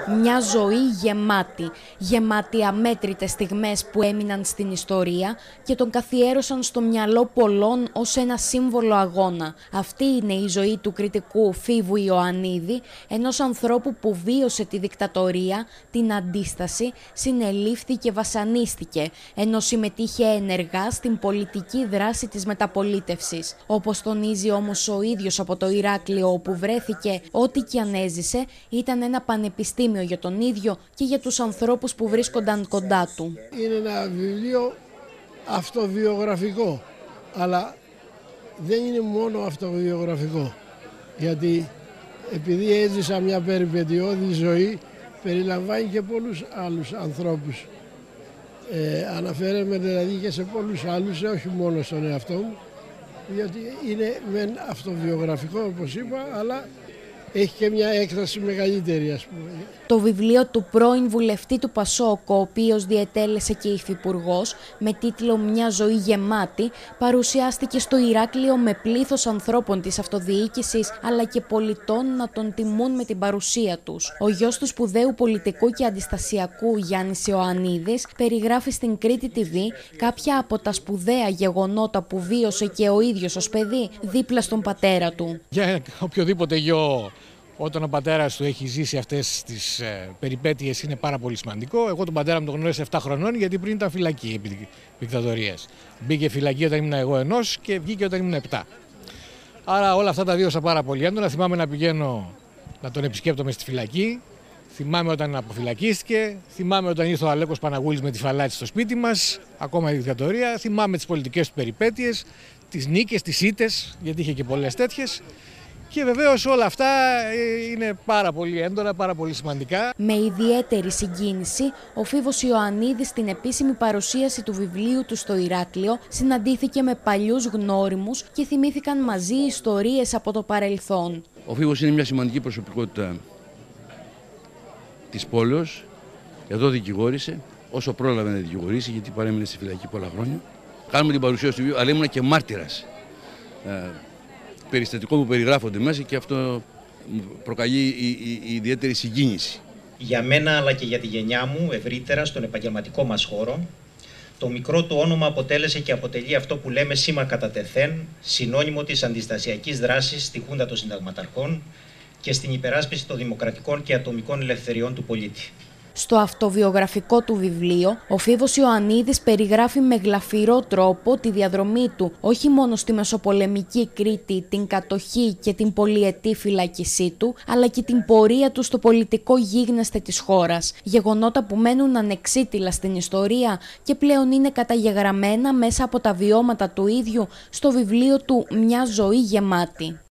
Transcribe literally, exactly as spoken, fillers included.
Μια ζωή γεμάτη, γεμάτη αμέτρητες στιγμές που έμειναν στην ιστορία και τον καθιέρωσαν στο μυαλό πολλών ως ένα σύμβολο αγώνα. Αυτή είναι η ζωή του κριτικού Φίβου Ιωαννίδη, ενός ανθρώπου που βίωσε τη δικτατορία, την αντίσταση, συνελήφθη και βασανίστηκε, ενώ συμμετείχε ενεργά στην πολιτική δράση της μεταπολίτευσης. Όπως τονίζει όμως ο ίδιος από το Ηράκλειο όπου βρέθηκε, ό,τι και αν έζησε ήταν ένα πανεπιστήμιο για τον ίδιο και για τους ανθρώπους που βρίσκονταν κοντά του. Είναι ένα βιβλίο αυτοβιογραφικό, αλλά δεν είναι μόνο αυτοβιογραφικό, γιατί επειδή έζησα μια περιπετειώδη ζωή, περιλαμβάνει και πολλούς άλλους ανθρώπους. Ε, αναφέρομαι δηλαδή και σε πολλούς άλλους, όχι μόνο στον εαυτό μου, γιατί είναι μεν αυτοβιογραφικό όπως είπα, αλλά έχει και μια έκταση μεγαλύτερη, ας πούμε. Το βιβλίο του πρώην βουλευτή του Πασόκ, ο οποίος διετέλεσε και υφυπουργός, με τίτλο «Μια ζωή γεμάτη», παρουσιάστηκε στο Ηράκλειο με πλήθος ανθρώπων της αυτοδιοίκησης, αλλά και πολιτών να τον τιμούν με την παρουσία τους. Ο γιος του σπουδαίου πολιτικού και αντιστασιακού Γιάννης Ιωαννίδης περιγράφει στην Κρήτη τι βι κάποια από τα σπουδαία γεγονότα που βίωσε και ο ίδιος ως παιδί δίπλα στον πατέρα του. Για οποιοδήποτε γιο, όταν ο πατέρας του έχει ζήσει αυτές τις ε, περιπέτειες, είναι πάρα πολύ σημαντικό. Εγώ τον πατέρα μου τον γνώρισα επτά χρονών, γιατί πριν ήταν φυλακή επί δικτατορίας. Μπήκε φυλακή όταν ήμουν εγώ ενός και βγήκε όταν ήμουν επτά. Άρα όλα αυτά τα βίωσα πάρα πολύ έντονα. Θυμάμαι να πηγαίνω να τον επισκέπτομαι στη φυλακή. Θυμάμαι όταν αποφυλακίστηκε. Θυμάμαι όταν ήρθε ο Αλέκος Παναγούλης με τη φαλάτση στο σπίτι μας, ακόμα η δικτατορία. Θυμάμαι τις πολιτικές του περιπέτειες, τις νίκες, τις ήττες, γιατί είχε και πολλές τέτοιες. Και βεβαίως όλα αυτά είναι πάρα πολύ έντονα, πάρα πολύ σημαντικά. Με ιδιαίτερη συγκίνηση, ο Φίβος Ιωαννίδης στην επίσημη παρουσίαση του βιβλίου του στο Ηράκλειο συναντήθηκε με παλιούς γνώριμους και θυμήθηκαν μαζί ιστορίες από το παρελθόν. Ο Φίβος είναι μια σημαντική προσωπικότητα της πόλεως. Εδώ δικηγόρησε, όσο πρόλαβε να δικηγορήσει, γιατί παρέμεινε στη φυλακή πολλά χρόνια. Κάνουμε την παρουσίαση του βιβλίου, αλλά ήμουν και μάρτυρας περιστατικό που περιγράφονται μέσα, και αυτό προκαλεί η, η, η ιδιαίτερη συγκίνηση. Για μένα, αλλά και για τη γενιά μου ευρύτερα στον επαγγελματικό μας χώρο, το μικρό του όνομα αποτέλεσε και αποτελεί αυτό που λέμε σήμα κατά τεθέν, συνώνυμο της αντιστασιακής δράσης στη Χούντα των Συνταγματαρχών και στην υπεράσπιση των δημοκρατικών και ατομικών ελευθεριών του πολίτη. Στο αυτοβιογραφικό του βιβλίο, ο Φίβος Ιωαννίδης περιγράφει με γλαφυρό τρόπο τη διαδρομή του, όχι μόνο στη μεσοπολεμική Κρήτη, την κατοχή και την πολυετή φυλάκισή του, αλλά και την πορεία του στο πολιτικό γίγνεσθε της χώρας. Γεγονότα που μένουν ανεξίτηλα στην ιστορία και πλέον είναι καταγεγραμμένα μέσα από τα βιώματα του ίδιου στο βιβλίο του «Μια ζωή γεμάτη».